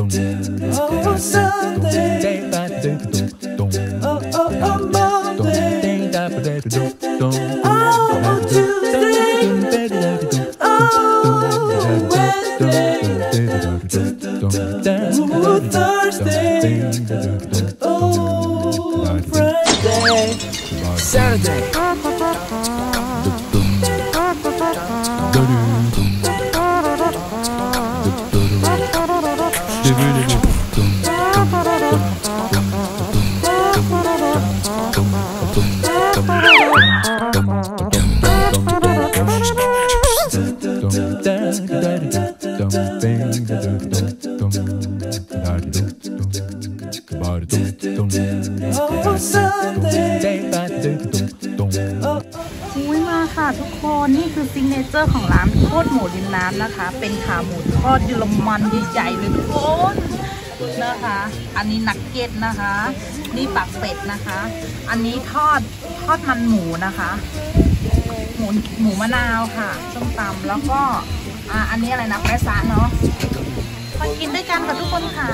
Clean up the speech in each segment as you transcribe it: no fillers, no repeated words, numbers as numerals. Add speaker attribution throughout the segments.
Speaker 1: Oh, Sunday. Oh, Monday. Oh, Tuesday. Oh, Wednesday. Oh, Thursday. Oh, Friday. Saturday.
Speaker 2: อุ้ยมาค่ะทุกคนนี่คือซิกเนเจอร์ของร้านโคตรหมูริมน้ำนะคะเป็นขาหมูทอดเยอรมันใหญ่ๆเลยทุกคนนะคะอันนี้นักเก็ตนะคะนี่ปากเป็ดนะคะอันนี้ทอดมันหมูนะคะหมูมะนาวค่ะส้มตำแล้วก็อันนี้อะไรนะแปะซะเนาะมากินด้วยกันกับทุกคนค่ะ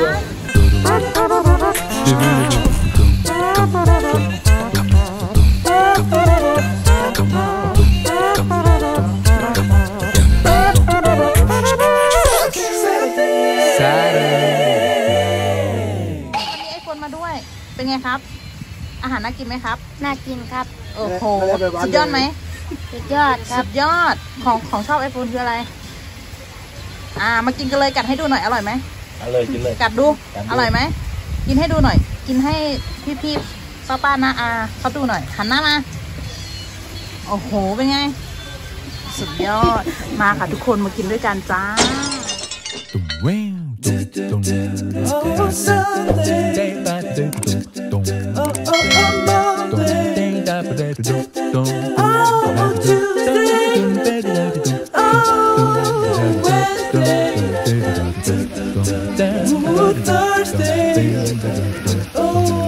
Speaker 2: เป็นไงครับอาหารน่ากินไหมครับ
Speaker 3: น่ากินครับ
Speaker 2: โอ้โหสุดยอดไหม
Speaker 3: สุดยอดครับ
Speaker 2: สุดยอดของชอบไอโฟนคืออะไรมากินกันเลยกัดให้ดูหน่อยอร่อยไหม
Speaker 1: อร่อยกินเลย
Speaker 2: กัดดูอร่อยไหมกินให้ดูหน่อยกินให้พี่ป้านะเขาดูหน่อยหันหน้ามาโอ้โหเป็นไงสุดยอดมาค่ะทุกคนมากินด้วยกันจ้า
Speaker 1: Oh, Sunday. Oh, Monday. Oh, Tuesday. Oh, Wednesday. Oh, Thursday. Oh,